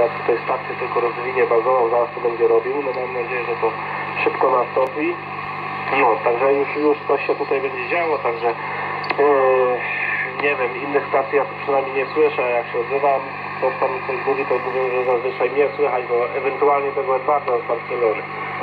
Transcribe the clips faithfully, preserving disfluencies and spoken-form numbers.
akurat tutaj stację tylko rozwinie bazową, zaraz to będzie robił, no mam nadzieję, że to szybko nastąpi. No, także już, już coś się tutaj będzie działo, także yy, nie wiem, innych stacji ja tu przynajmniej nie słyszę, jak się odzywam, ktoś tam coś mówi, to mówią, że zazwyczaj mnie słychać, bo ewentualnie tego Edwarda otwarcie leży.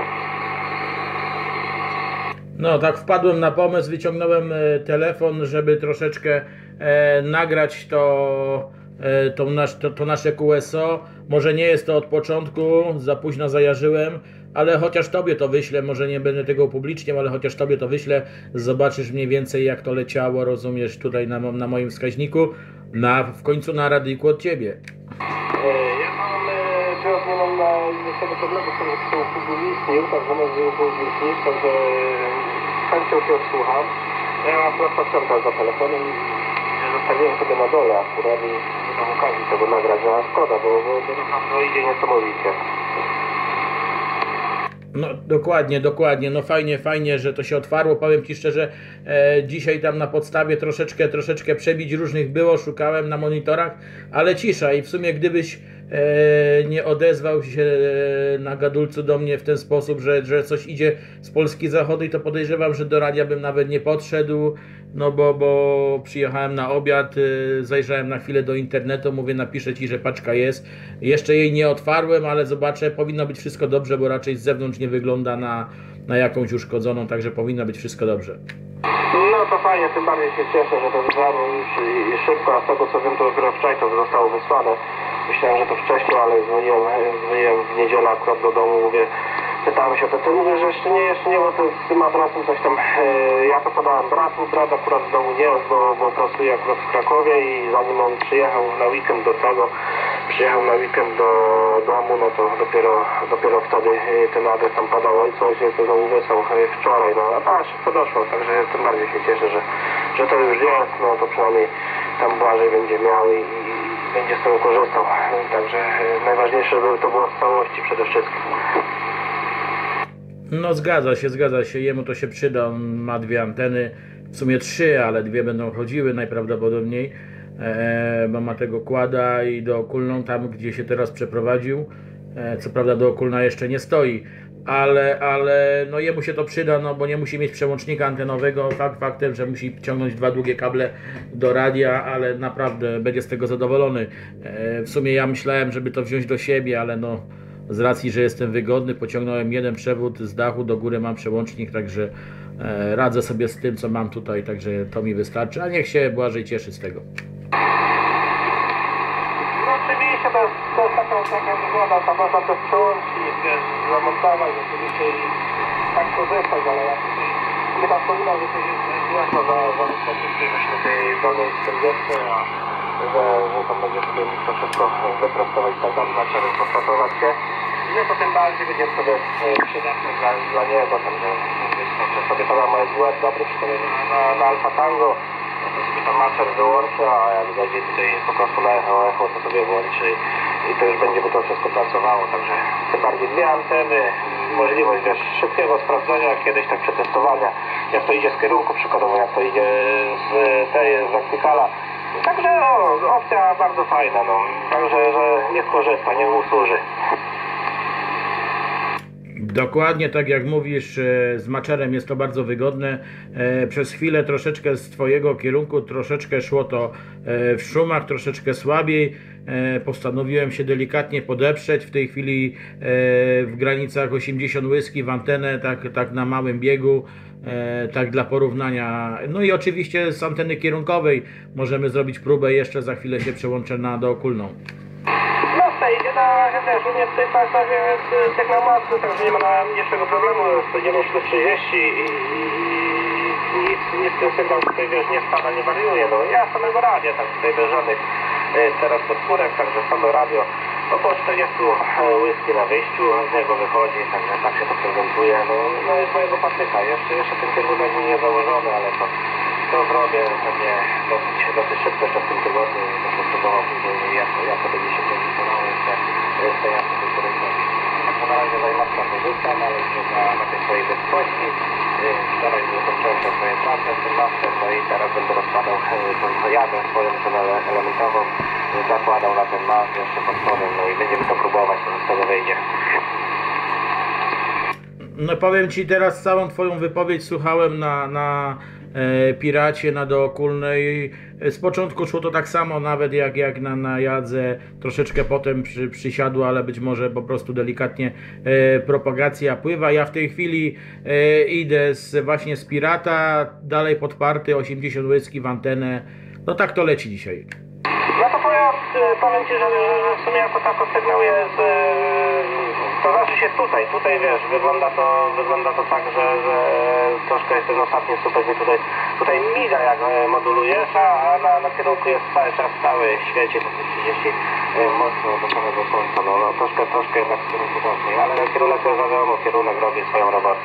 No tak wpadłem na pomysł, wyciągnąłem e, telefon, żeby troszeczkę e, nagrać to, e, to, nasz, to, to nasze Q S O. Może nie jest to od początku, za późno zajarzyłem, ale chociaż tobie to wyślę, może nie będę tego upubliczniał, ale chociaż tobie to wyślę, zobaczysz mniej więcej jak to leciało, rozumiesz, tutaj na, na moim wskaźniku, na, w końcu na radyjku od ciebie. Ja mam, teraz nie mam na tego problemu, który się upublicznił, także może upublicznić, także chęcią się odsłucham. Ja akurat pacjenta za telefonem i zostawiłem sobie na dole akurat i nie mam okazji tego nagrać, a szkoda, bo, bo, bo naprawdę idzie niesamowicie. No dokładnie, dokładnie, no fajnie, fajnie, że to się otwarło, powiem Ci szczerze, e, dzisiaj tam na podstawie troszeczkę, troszeczkę przebić różnych było, szukałem na monitorach, ale cisza i w sumie gdybyś e, nie odezwał się e, na gadulcu do mnie w ten sposób, że, że coś idzie z Polski Zachodniej, to podejrzewam, że do radia bym nawet nie podszedł, no bo, bo przyjechałem na obiad, e, zajrzałem na chwilę do internetu, mówię, napiszę Ci, że paczka jest, jeszcze jej nie otwarłem, ale zobaczę, powinno być wszystko dobrze, bo raczej z zewnątrz nie wygląda na, na jakąś uszkodzoną, także powinno być wszystko dobrze. No to fajnie, tym bardziej się cieszę, że to wygrano już i, i szybko, a z tego co wiem, to dopiero wczoraj to zostało wysłane. Myślałem, że to wcześniej, ale dzwoniłem, dzwoniłem w niedzielę akurat do domu, mówię, pytałem się o to, to mówię, że jeszcze nie, jeszcze nie, bo to z tym adresem coś tam, yy, ja to podałem bratu, brat akurat z domu nie jest, bo, bo pracuje akurat w Krakowie i zanim on przyjechał na weekend do tego, przyjechał na weekend do domu, no to dopiero, dopiero wtedy ten adres tam padał ojcu, ojciec to znowu wysłał wczoraj, no a tak szybko doszło, także tym bardziej się cieszę, że, że to już jest, no to przynajmniej tam Błażej będzie miał i, i będzie z tego korzystał, także najważniejsze, żeby to było w całości przede wszystkim. No zgadza się, zgadza się, jemu to się przyda, on ma dwie anteny, w sumie trzy, ale dwie będą chodziły najprawdopodobniej, e, bo ma tego Quada i do Okulną tam, gdzie się teraz przeprowadził, e, co prawda do Okulna jeszcze nie stoi, ale, ale no jemu się to przyda, no bo nie musi mieć przełącznika antenowego, fakt faktem, że musi ciągnąć dwa długie kable do radia, ale naprawdę będzie z tego zadowolony. E, w sumie ja myślałem, żeby to wziąć do siebie, ale no z racji, że jestem wygodny, pociągnąłem jeden przewód z dachu, do góry mam przełącznik, także e, radzę sobie z tym, co mam tutaj, także to mi wystarczy, a niech się Błażej cieszy z tego. No oczywiście to jest, to jest taka, taka wygoda, to można też przełączyć, wiesz, zamontować oczywiście i tak korzystać, ale jak tutaj nie tam wspominał, że coś jest złego za, za wysokości właśnie tej dolnej czterdziestki, a że, że tam będzie sobie mógł to wszystko wyprostować, tak tam na czele postatować się. No to tym bardziej będzie sobie przydatne dla, dla niego, także że sobie to ma jest łeb dobry przypomnienie na, na, na Alfa Tango, to sobie tam macer wyłączy, a jak zajdzie tutaj po prostu na echo, echo to sobie włączy i, i to już będzie by to wszystko pracowało, także tym bardziej dwie anteny, możliwość wiesz, szybkiego sprawdzenia, kiedyś tak przetestowania, jak to idzie z kierunku, przykładowo jak to idzie z tej z vertikala. Także no, opcja bardzo fajna, no. Także że nie skorzysta, nie usłuży. Dokładnie tak jak mówisz, z maczerem jest to bardzo wygodne. Przez chwilę troszeczkę z Twojego kierunku troszeczkę szło to w szumach, troszeczkę słabiej. Postanowiłem się delikatnie podeprzeć. W tej chwili w granicach osiemdziesiąt łyski w antenę, tak, tak na małym biegu, tak dla porównania. No i oczywiście z anteny kierunkowej możemy zrobić próbę. Jeszcze za chwilę się przełączę na dookulną. No w tej idzie na razie też nie w tej pasażie jest jak na masce, także nie ma najmniejszego problemu. Stoimy plus trzydzieści i nic, nic ten sygnał tutaj wiesz, nie spada, nie wariuje. No ja samego radia, tak tutaj bez żadnych teraz podpórek, także same radio około czterdzieści whisky na wyjściu, z niego wychodzi, także tak się to prezentuje. No, no jest mojego patyka, jeszcze, jeszcze ten kierunek nie założony, ale to, to zrobię pewnie dosyć, dosyć szybko jeszcze w tym tygodniu, będę próbował później jak, jak to będzie się prezentowało jeszcze, jeszcze jak to będzie. Tak na razie zajmę ta pozycja, należy na, na tej swojej wysokości. Wczoraj zakończyłem tę swoją pracę w tym mastem, no i teraz będę rozkładał tą jadę swoją elementową, zakładał na ten mas jeszcze pod spodem, no i będziemy to próbować, co z tego wyjdzie. No powiem Ci, teraz całą Twoją wypowiedź słuchałem na, na e, Piracie, na Dookulnej. Z początku szło to tak samo nawet jak, jak na, na Jadze, troszeczkę potem przy, przysiadło, ale być może po prostu delikatnie e, propagacja pływa. Ja w tej chwili e, idę z, właśnie z Pirata, dalej podparty, osiemdziesiąt łyski w antenę. No tak to leci dzisiaj. No to powiem, powiem Ci, że, że w sumie jako tako sygnał jest, to znaczy się tutaj, tutaj wiesz, wygląda to, wygląda to tak, że, że troszkę jest ten ostatni słupek i tutaj, tutaj miga jak modulujesz, a na, na kierunku jest cały czas, cały świecie, to trzydzieści mocno do samego końca, no, no troszkę, troszkę jednak w kierunku mocniej, ale na kierunek to wiadomo, kierunek robi swoją robotę.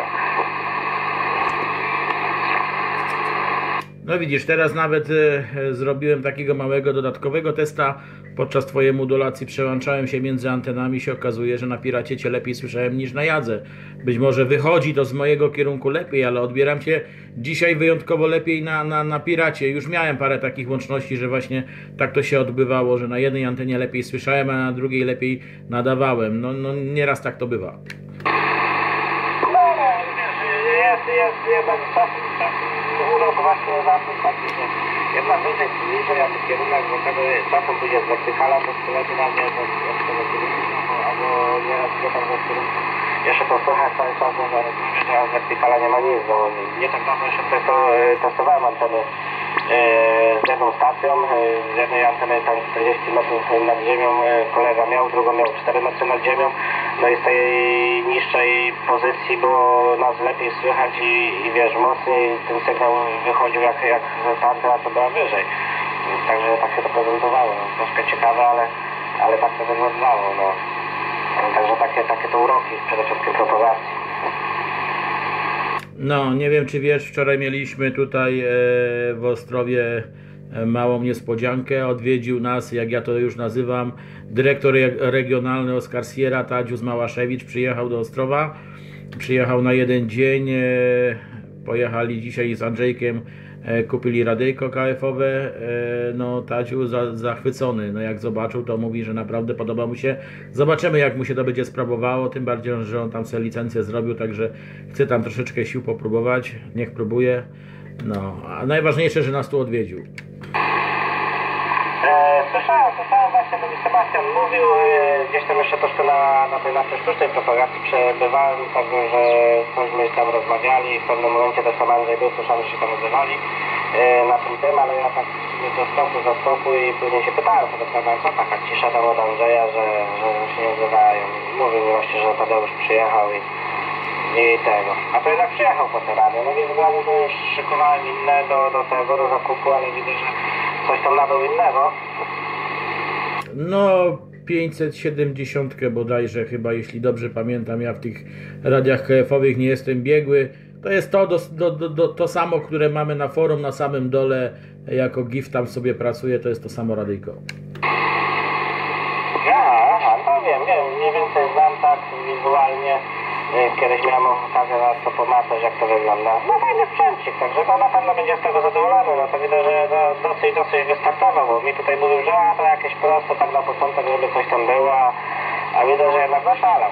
No widzisz, teraz nawet e, zrobiłem takiego małego dodatkowego testa. Podczas Twojej modulacji przełączałem się między antenami, się okazuje, że na Piracie Cię lepiej słyszałem niż na Jadze. Być może wychodzi to z mojego kierunku lepiej, ale odbieram Cię dzisiaj wyjątkowo lepiej na, na, na Piracie. Już miałem parę takich łączności, że właśnie tak to się odbywało, że na jednej antenie lepiej słyszałem, a na drugiej lepiej nadawałem. No, no nieraz tak to bywa. No, no, wiesz, jest, jest jednak czasem, czasem urok właśnie na tym taki, że jedna wyżej czy niżej, a kierunek do tego czasem pójdzie z wertykala, to lepiej na mnie od tego kierunku, albo nieraz nie tam z kierunku. Jeszcze to słychać cały czas, że z wertykala nie ma nic, bo nie tak dawno jeszcze to testowałem anteny z jedną stacją, z jednej anteny tam czterdzieści metrów nad ziemią kolega miał, drugą miał cztery metry nad ziemią, no i z tej niższej pozycji było nas lepiej słychać i, i wiesz, mocniej ten sygnał wychodził jak, jak ta antena to była wyżej, także tak się to prezentowało, no, troszkę ciekawe, ale, ale tak to wyglądało, no. Także takie, takie to uroki przede wszystkim propagacji. No, nie wiem czy wiesz, wczoraj mieliśmy tutaj e, w Ostrowie e, małą niespodziankę. Odwiedził nas, jak ja to już nazywam, dyrektor regionalny Oskar Sierra, Tadzius Małaszewicz. Przyjechał do Ostrowa, przyjechał na jeden dzień, e, pojechali dzisiaj z Andrzejkiem, e, kupili radyjko K F-owe, e, no Tadziu za, zachwycony, no jak zobaczył, to mówi, że naprawdę podoba mu się. Zobaczymy, jak mu się to będzie sprawowało, tym bardziej, że on tam sobie licencję zrobił, także chce tam troszeczkę sił popróbować, niech próbuje, no, a najważniejsze, że nas tu odwiedził. Słyszałem, słyszałem właśnie, to mi Sebastian mówił, gdzieś tam jeszcze troszkę na, na tej naszej sztucznej propagacji przebywałem, także że cośmy tam rozmawiali, w pewnym momencie też tam Andrzej był, słyszałem, że się tam odzywali na tym tym, ale ja tak do stoku, za stoku i później się pytałem, Sebastiana, co taka cisza tam od Andrzeja, że, że się nie odzywają. Mówił mi właśnie, że Tadeusz przyjechał i, i tego. A to jednak przyjechał po te rady, no więc ja to już szykowałem inne do, do tego, do zakupu, ale widzę, że coś tam nabył innego. No, pięćset siedemdziesiąt bodajże chyba, jeśli dobrze pamiętam, ja w tych radiach K F-owych nie jestem biegły. To jest to, do, do, do, to samo, które mamy na forum, na samym dole, jako gift tam sobie pracuje, to jest to samo radyjko. Aha, no wiem, wiem, mniej więcej znam tak wizualnie. Kiedyś miałem okazję na to pomatać, jak to wygląda. No fajny sprzęcik, także to na pewno będzie z tego zadowolony. No to widzę, że no, dosyć, dosyć wystartował, bo mi tutaj mówił, że a, to jakieś proste tak na początek, żeby coś tam było, a, a widzę, że jednak zaszalał.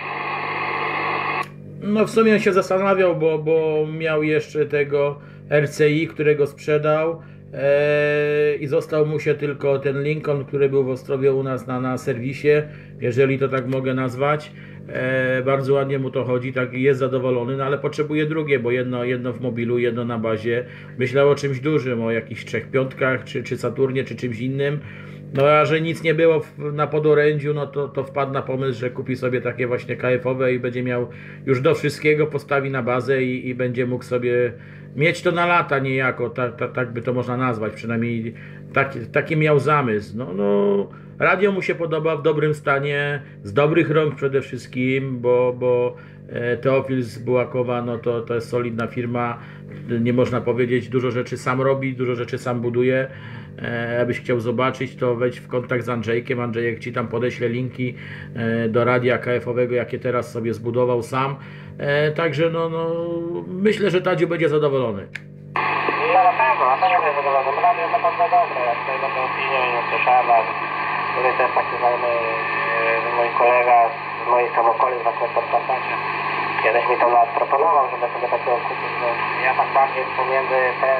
No w sumie się zastanawiał, bo, bo miał jeszcze tego R C I, którego sprzedał ee, i został mu się tylko ten Lincoln, który był w Ostrowie u nas na, na serwisie, jeżeli to tak mogę nazwać. E, bardzo ładnie mu to chodzi, tak jest zadowolony, no ale potrzebuje drugie, bo jedno, jedno w mobilu, jedno na bazie. Myślał o czymś dużym, o jakichś trzech piątkach, czy, czy Saturnie, czy czymś innym. No a że nic nie było w, na podorędziu, no to, to wpadł na pomysł, że kupi sobie takie właśnie K F-owe i będzie miał już do wszystkiego, postawi na bazę i, i będzie mógł sobie mieć to na lata niejako, tak, tak, tak by to można nazwać, przynajmniej taki, taki miał zamysł. No, no radio mu się podoba, w dobrym stanie, z dobrych rąk przede wszystkim, bo, bo Teofil z Bułakowa, no to, to jest solidna firma, nie można powiedzieć, dużo rzeczy sam robi, dużo rzeczy sam buduje. E, abyś chciał zobaczyć, to wejdź w kontakt z Andrzejkiem. Andrzejek ci tam podeśle linki e, do radia K F owego, jakie teraz sobie zbudował sam. E, także no, no, myślę, że Tadziu będzie zadowolony. No na pewno, na pewno jest zadowolony. Radio jest naprawdę dobre, ja tutaj dobrą opinię nie słyszałem, ale tutaj też taki znajomy e, mój kolega z moich tam okolic właśnie z Podkarpacia kiedyś mi to nawet proponował, żeby sobie takiego kupić. No, ja tak bardziej pomiędzy te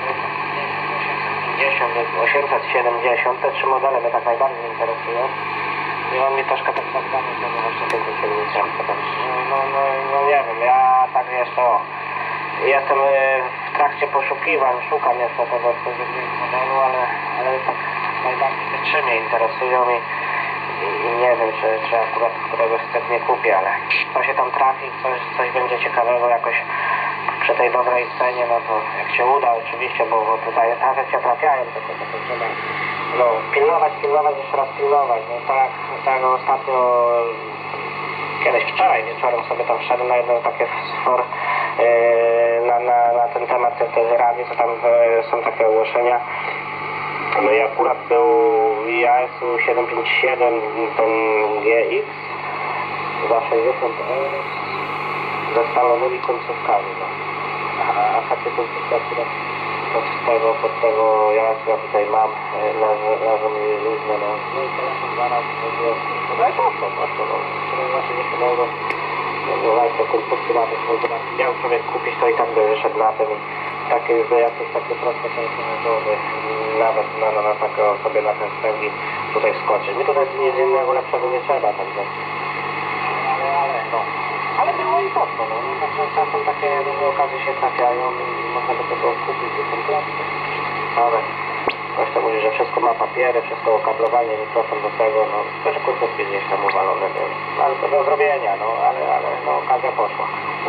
osiemset siedemdziesiąt, te trzy modele mnie tak najbardziej interesują. I on mi troszkę tak zagadał, że właśnie tego kierownicą. No, no, no nie wiem, ja tak jeszcze o, jestem w trakcie poszukiwań, szukam jeszcze tego odpowiedniego modelu, ale, ale tak najbardziej te trzy mnie interesują i, i, i nie wiem, czy, czy akurat któregoś z tych nie kupię, ale to się tam trafi, coś, coś będzie ciekawego jakoś przy tej dobrej cenie, no to jak się uda oczywiście, bo, bo tutaj nawet się trafiają, tylko to trzeba no, pilnować, pilnować, jeszcze raz pilnować. No, tak, tak ostatnio, kiedyś wczoraj wieczorem sobie tam wszedłem na jedno takie sfor yy, na, na, na ten temat tej radii, co tam yy, są takie ogłoszenia. No i akurat był I A S U siedem pięć siedem, ten G X za sześćdziesiąt euro ze stalowymi końcówkami. No. A takie końcówki akurat pod tego, pod tego ja ja tutaj mam, leży, leży mi różne, no. No i telefon zaraz, no i poszło, poszło, no. To znaczy nie pomogło. No właśnie końcówki na tych mógł miał człowiek kupić, to i tak by wyszedł na tym. Takie już jakieś takie proste telefony, nawet na, na, na takie sobie na ten wstęgi tutaj wskoczyć. Mi tutaj nic innego lepszego nie trzeba, także. Ale, ale, no. Ale było i poszło, no. Także czasem takie różne okazje się trafiają i można do tego kupić do kompletu. Ale ktoś to mówi, że wszystko ma papiery, wszystko okablowanie, mikrofon do tego, no. To, że końcówki gdzieś tam uwalone były. Ale to do zrobienia, no. Ale, ale, no, okazja poszła.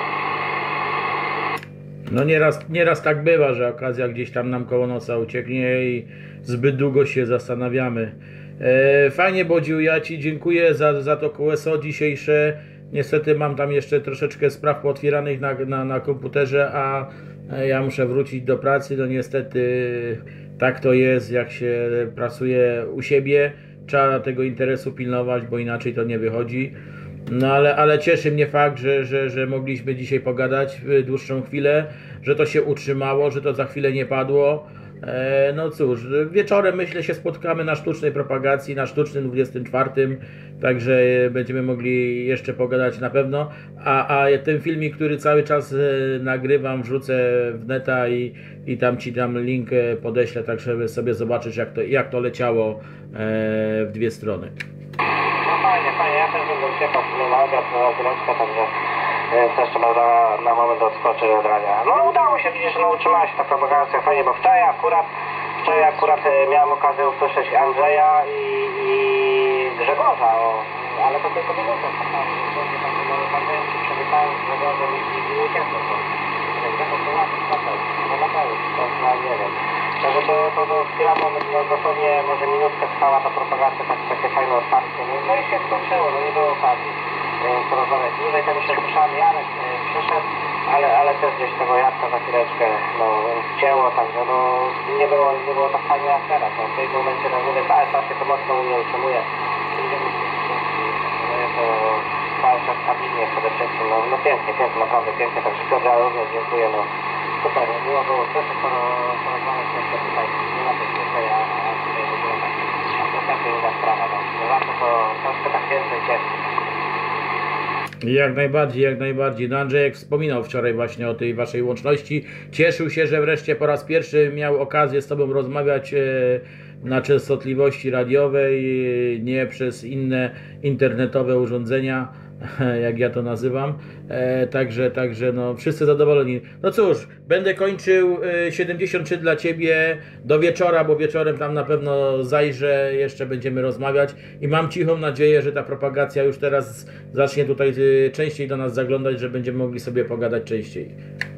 No nieraz, nieraz tak bywa, że okazja gdzieś tam nam koło nosa ucieknie i zbyt długo się zastanawiamy. E, fajnie, Bodziu, ja Ci dziękuję za, za to Q S O dzisiejsze. Niestety mam tam jeszcze troszeczkę spraw pootwieranych na, na, na komputerze, a ja muszę wrócić do pracy. No niestety tak to jest, jak się pracuje u siebie. Trzeba tego interesu pilnować, bo inaczej to nie wychodzi. No ale, ale cieszy mnie fakt, że, że, że mogliśmy dzisiaj pogadać dłuższą chwilę, że to się utrzymało, że to za chwilę nie padło. E, no cóż, wieczorem myślę się spotkamy na sztucznej propagacji, na sztucznym dwudziestym czwartym, także będziemy mogli jeszcze pogadać na pewno. A, a ten filmik, który cały czas nagrywam, wrzucę w neta i, i tam Ci tam link podeślę, tak żeby sobie zobaczyć, jak to, jak to leciało e, w dwie strony. No fajnie, fajnie, ja też będę uciekał na obiad, na chwileczkę, także też trzeba na, na moment odskoczyć od radia. No udało się, widzisz, no utrzymała się ta propagacja fajnie, bo wczoraj akurat, wczoraj akurat miałem okazję usłyszeć Andrzeja i, i Grzegorza, o, ale to tylko do tego tak samo, że tam z Andrzejem się przywitałem z Grzegorzem i, i, i uciekłem to. Grzegorz to ładnie spacer, no naprawdę, to no, nie wiem. Także to, to, to chwila, bo no, dosłownie może minutkę trwała ta propagacja, tak, takie fajne otwarcie, no, no i się skończyło, no nie było okazji porozmawiać dłużej. Tam jeszcze słyszałem, Janek e, przyszedł, ale, ale też gdzieś tego Janka za chwileczkę no, wcięło, także no nie było, nie było tak fajnie jak teraz. No, w tym momencie no, mówię, cały czas się to mocno u mnie utrzymuje. No jest to cały czas stabilnie przede wszystkim, no, no pięknie, pięknie, naprawdę pięknie, także Piotra również dziękuję, no super, no, miło było słyszeć, porozmawiać jeszcze tutaj, nie na tej słuchaj, a, a tutaj w ogóle tak, a to taka inna sprawa, no, zawsze to troszkę tak więcej cieszy. Jak najbardziej, jak najbardziej. No Andrzejek wspominał wczoraj właśnie o tej waszej łączności. Cieszył się, że wreszcie po raz pierwszy miał okazję z tobą rozmawiać e, na częstotliwości radiowej, e, nie przez inne internetowe urządzenia, jak ja to nazywam. E, także, także no wszyscy zadowoleni. No cóż, będę kończył e, siedemdziesiąt trzy dla Ciebie do wieczora, bo wieczorem tam na pewno zajrzę, jeszcze będziemy rozmawiać i mam cichą nadzieję, że ta propagacja już teraz zacznie tutaj e, częściej do nas zaglądać, że będziemy mogli sobie pogadać częściej.